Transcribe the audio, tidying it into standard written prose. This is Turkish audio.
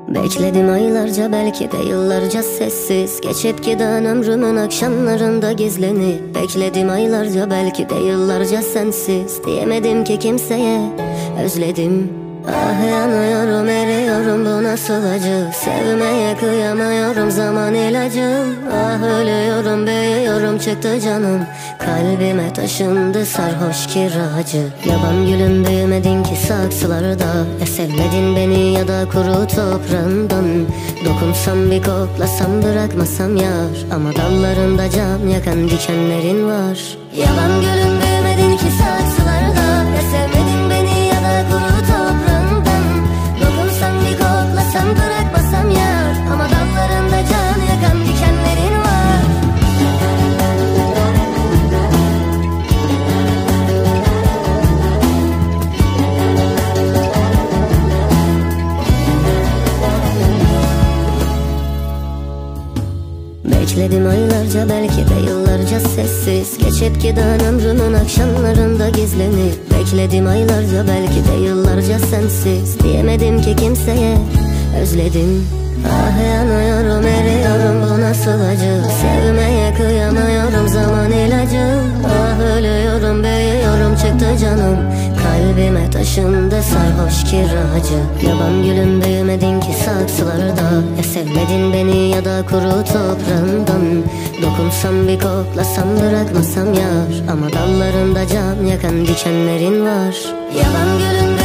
Bekledim aylarca, belki de yıllarca sessiz. Geçip giden ömrümün akşamlarında gizlenip bekledim aylarca, belki de yıllarca sensiz. Diyemedim ki kimseye özledim. Ah, yanıyorum, eriyorum, bu nasıl acı. Sevmeye kıyamıyorum, zaman ilacım. Ah, ölüyorum, büyüyorum, çıktı canım. Kalbime taşındı sarhoş kiracı. Yaban gülüm, büyümedin ki saksılarda. Ya sevmedin beni ya da kuru toprağından. Dokunsam bir koklasam bırakmasam yar. Ama dallarında can yakan dikenlerin var. Yaban gülüm, büyümedin ki saksılarda. Ya sevmedin beni ya da kuru toprağından. Dokunsam bir koklasam bırakmasam yar. Ama dallarında can yakan dikenlerin var. Bekledim aylarca, belki de yıllarca sessiz. Geçip giden ömrümün akşamlarında gizlenip bekledim aylarca, belki de yıllarca sensiz. Diyemedim ki kimseye özledim. Ah, yanıyorum, eriyorum, bu nasıl acı. Sevmeye kıyamıyorum, zaman ilacım. Ah, ölüyorum, büyüyorum, çıktı canım. Kalbime taşındı sarhoş kiracı. Yaban gülüm, büyümedin ki saksılarda. Ya sevmedin beni ya da kuru toprağından. Dokunsam bir koklasam bırakmasam yar. Ama dallarında can yakan dikenlerin var. Yaban gülüm,